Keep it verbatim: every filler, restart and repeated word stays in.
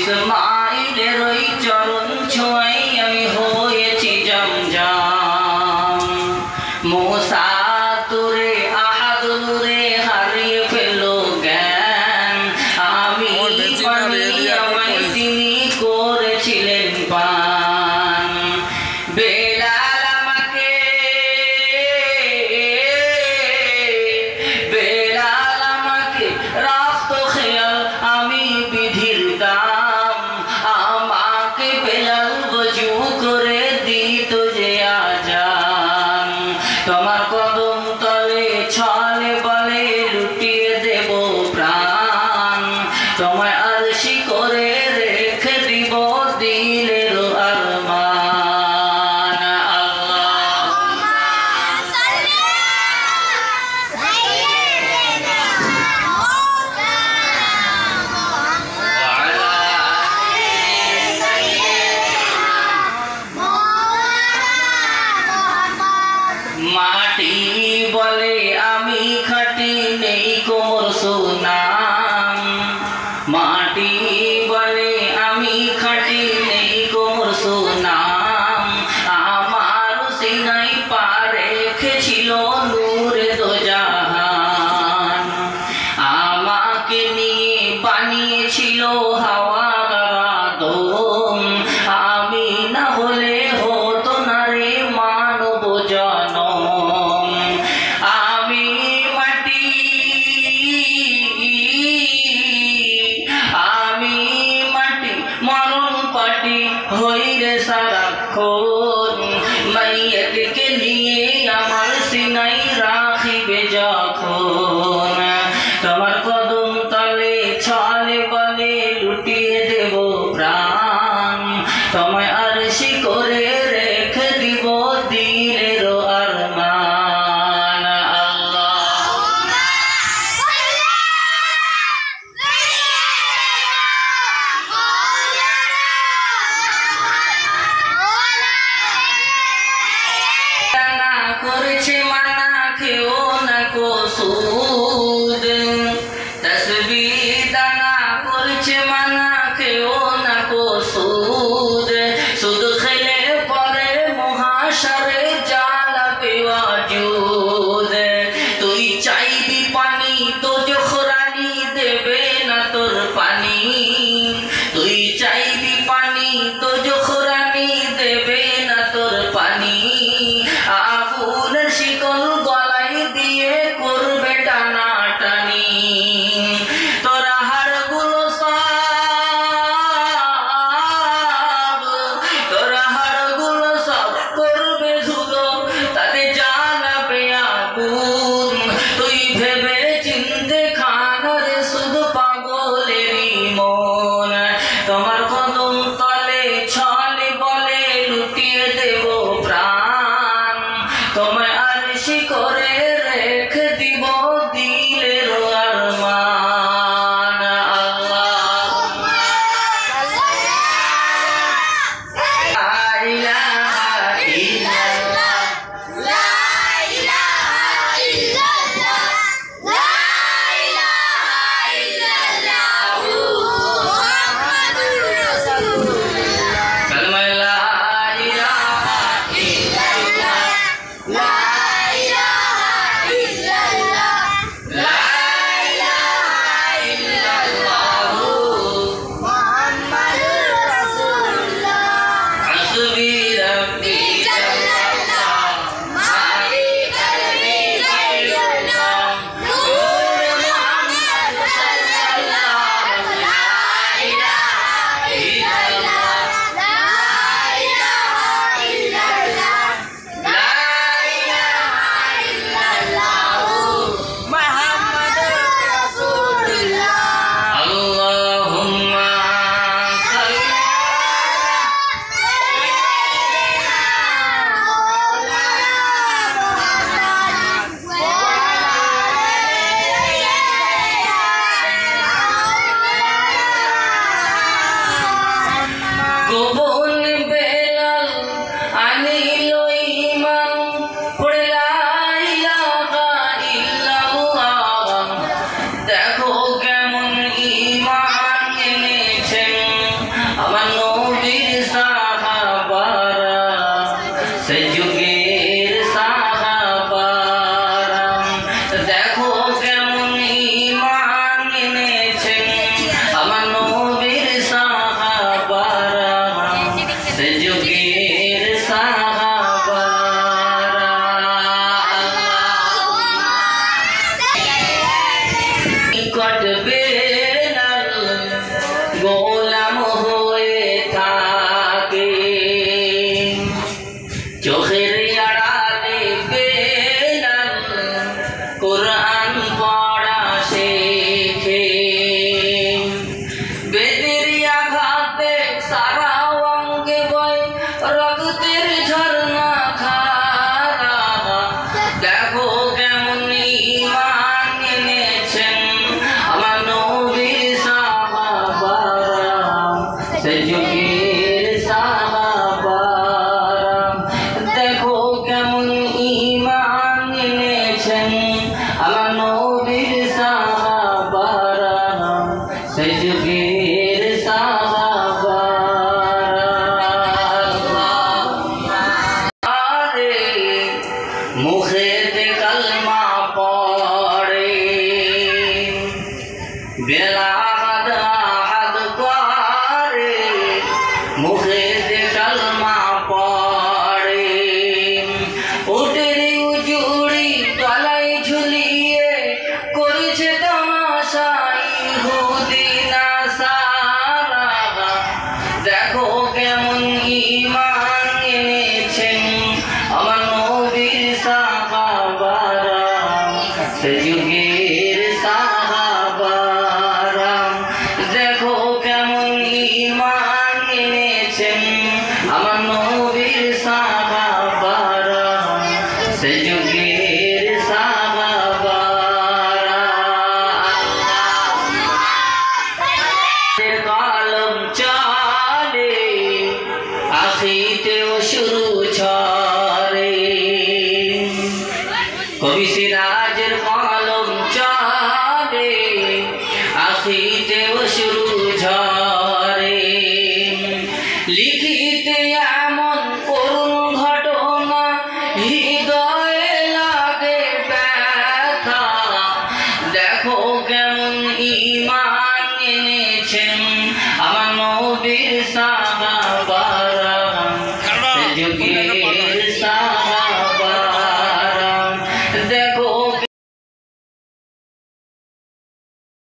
ইসমাইলের ওই চরণ ছোঁয়াই আমি হয়েছি জমজম। মুসা তুরে আহাদ নূরে হারিয়ে ফেলো জ্ঞান, আমি পানি আমায় তিনি করেছিলেন পান। বেলাল আমাকে বেলাল আমাকে রাখতো খেয়াল, আমি বিধির দাম, আমাকে বেলাল বজু করে দিত যে আজান। তোমার কদম তলে ছলে বলে লুটিয়ে দেব প্রাণ, তোমায় আরশি করে রেখে দিব দিলের আরমান। আল্লাহুম্মা সাল্লি সাইয়্যিদিনা মুহাম্মদ ওয়া আলা আলি সাইয়্যিদিনা মুহাম্মদ। মাটি বলে আমি খাঁটি নেই কোমর সুনাম, মাটি বলে আমি খাঁটি নেই কোমর সুনাম, আমার সিনাই পা রেখেছিল নূরে দো জাহান, আমাকে নিয়ে বানিয়েছিল হাওয়ার আদম, আমি না হলে হতো না রে মানব জনম। আমি মাটি আমি মাটি মরণ পাটি হই রে সারাক্ষণ, মাইয়াতকে নিয়ে আমার সিনাই রাখিবে যখন। তোমার কদম তলে ছলে বলে লুটিয়ে দেব প্রাণ, তোমায় আরশি করে রেখে দিব দিলের আরমান। আল্লাহুম্মা সাল্লি সাইয়্যিদিনা করেছে মানা খেও না কো সুদ, তসবিহ দানা করেছে মানা খেও से जुगेर सारे मुखे ते कलमा पड़े बेला हद हद करे मुखे ते कलमा पड़े उठरी उजुड़ी तलाई झुलिए करेছে तमाशा ইহুদিনা সারা দেখো কেমন ঈমান এনেছেন আমার নবীর সাহাবারা সে যুগের সাহাবারা দেখো কেমন ঈমান এনেছেন আমার নবীর সাহাবারা সে যুগের সাহাবারা কালম চালে আখিতেও শুরু ছড়ে কবি সিরাজের কলম চালে আখিতেও শুরু